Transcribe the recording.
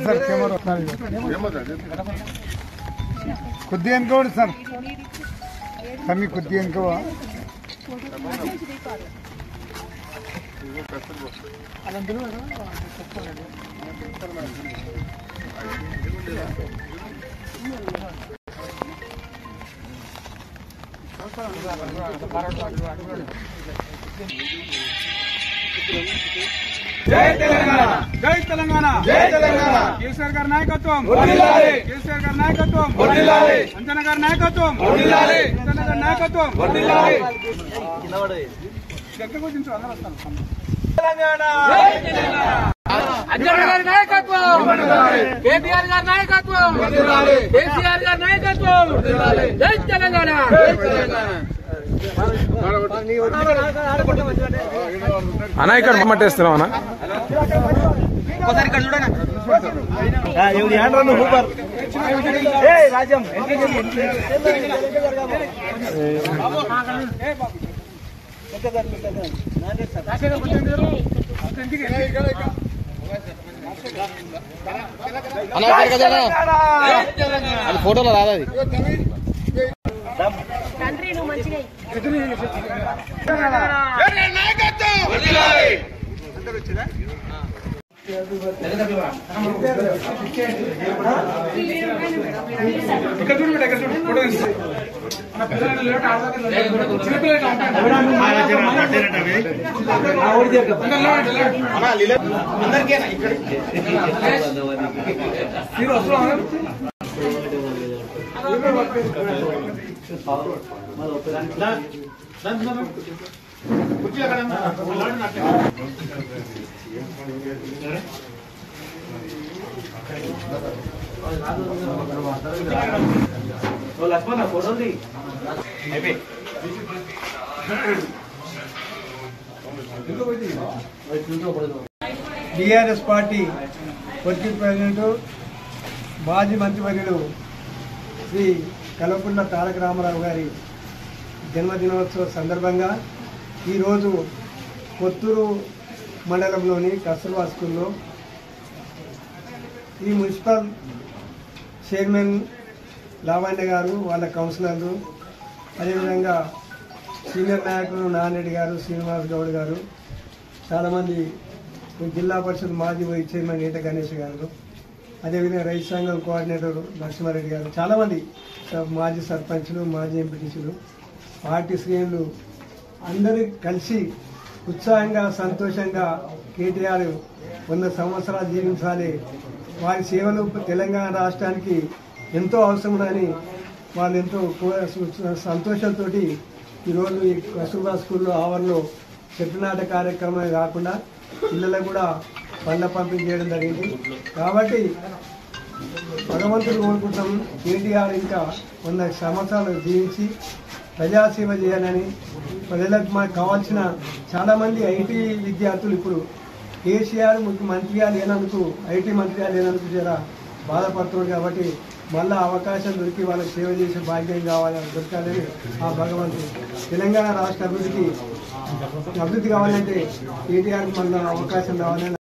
Sir camera खुद sir कमी खुद జై తెలంగాణ జై తెలంగాణ జై తెలంగాణ కేసీఆర్ గారి నాయకత్వం వర్ధిల్లాలి కేసీఆర్ గారి నాయకత్వం వర్ధిల్లాలి అంజన గారి నాయకత్వం వర్ధిల్లాలి అంజన గారి నాయకత్వం వర్ధిల్లాలి దగ్గర కూర్చుంటూ అందరూ వస్తారు తెలంగాణ జై తెలంగాణ అంజన గారి నాయకత్వం వర్ధిల్లాలి కేటీఆర్ గారి నాయకత్వం వర్ధిల్లాలి కేసీఆర్ గారి నాయకత్వం వర్ధిల్లాలి జై తెలంగాణ జై తెలంగాణ అన్నా ఇక్కడ మమ్మటేస్తున్నావు అన్న ఒకసారి ఇక్కడ చూడనా రాజ్యం అది ఫోటోలో రాదు అది ఇక్కడ చూడు ఇక్కడ చూడు photo Lakshmana photo TRS party working president మాజీ మంత్రివర్యులు శ్రీ కల్వకుంట్ల తారక రామారావు గారి జన్మదినోత్సవ సందర్భంగా ఈరోజు కొత్తూరు మండలంలోని కస్తూర్బా స్కూల్లో ఈ మున్సిపల్ చైర్మన్ లావణ్య గారు వాళ్ళ కౌన్సిలర్లు అదేవిధంగా సీనియర్ నాయకులు నారెడ్డి గారు శ్రీనివాస్ గౌడ్ గారు చాలామంది జిల్లా పరిషత్ మాజీ వైస్ చైర్మన్ ఈట గణేష్ గారు అదేవిధంగా రైతు సంఘం కోఆర్డినేటర్ నరసింహారెడ్డి గారు చాలామంది మాజీ సర్పంచ్లు మాజీ ఎంపీటీసీలు పార్టీ శ్రేణులు అందరూ కలిసి ఉత్సాహంగా సంతోషంగా కేటీఆర్ 100 సంవత్సరాలు జీవించాలి, వారి సేవలు తెలంగాణ రాష్ట్రానికి ఎంతో అవసరమని వాళ్ళు ఎంతో సంతోషంతో ఈరోజు ఈ కస్తూర్బా స్కూల్లో ఆవరణలో చెట్టు నాటే కార్యక్రమమే కాకుండా పిల్లలకు కూడా పండ్ల పంపిణీ చేయడం జరిగింది. కాబట్టి భగవంతుడు కోరుకుంటాం కేటీఆర్ ఇంకా 100 సంవత్సరాలు జీవించి ప్రజాసేవ చేయాలని. ప్రజలకు మాకు కావాల్సిన చాలామంది ఐటీ విద్యార్థులు ఇప్పుడు కేసీఆర్ మంత్రిగా లేనందుకు ఐటీ మంత్రిగా లేనందుకు జరా బాధపడుతున్నారు. కాబట్టి మళ్ళా అవకాశం దొరికి వాళ్ళకి సేవ చేసే భాగ్యం కావాలని దొరకాలని ఆ భగవంతుడు తెలంగాణ రాష్ట్ర అభివృద్ధి కావాలంటే కేటీఆర్ మళ్ళీ అవకాశం రావాలని